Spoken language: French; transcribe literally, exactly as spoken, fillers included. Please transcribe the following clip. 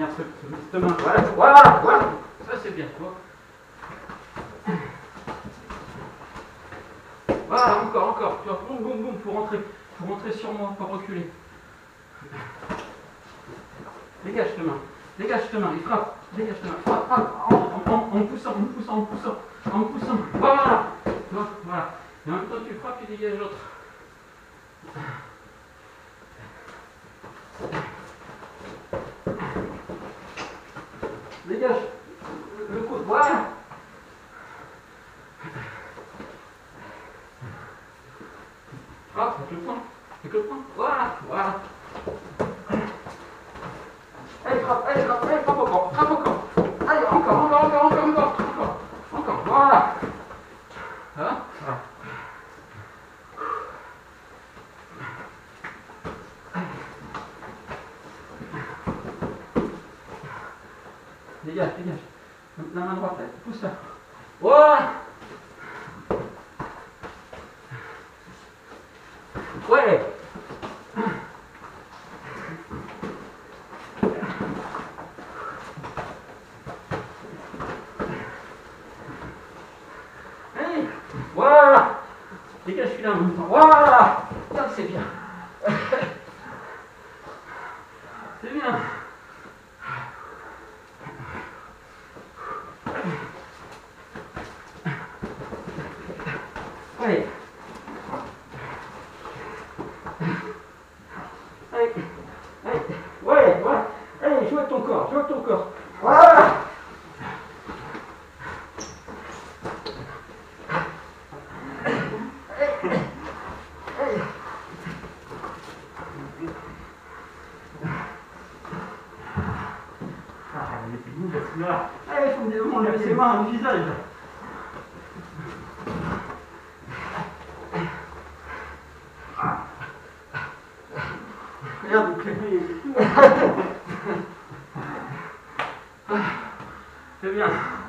tenir ce, ce, cette main. Voilà, voilà, voilà. Ça c'est bien. Voilà, encore, encore. Tu vois, boum, boum, boum, faut rentrer. Faut rentrer sur moi, pas reculer. Dégage cette main. Dégage cette main. Il frappe. Dégage cette main. Frappe, frappe. En, en, en, en poussant, en poussant, en poussant. En poussant. Voilà. Voilà. Et en même temps, tu frappes, tu dégages l'autre. Dégage le coude, voilà. Frappe avec le poing, avec le poing, voilà, voilà. Allez, frappe, allez, frappe, allez, frappe encore, frappe encore. Allez, encore, encore, encore, encore, encore, encore, encore, voilà. Hein? Voilà. Dégage, dégage. La main droite, pousse là. Voilà. Ouais. Allez. Voilà. Dégage celui-là en même temps. Voilà. Ça c'est bien. C'est bien. Allez. Allez. Allez. Ouais, voilà. Allez, joue avec ton corps, joue avec ton corps. Voilà. Allez, il faut me demander de ses mains au visage. Regarde, c'est bien.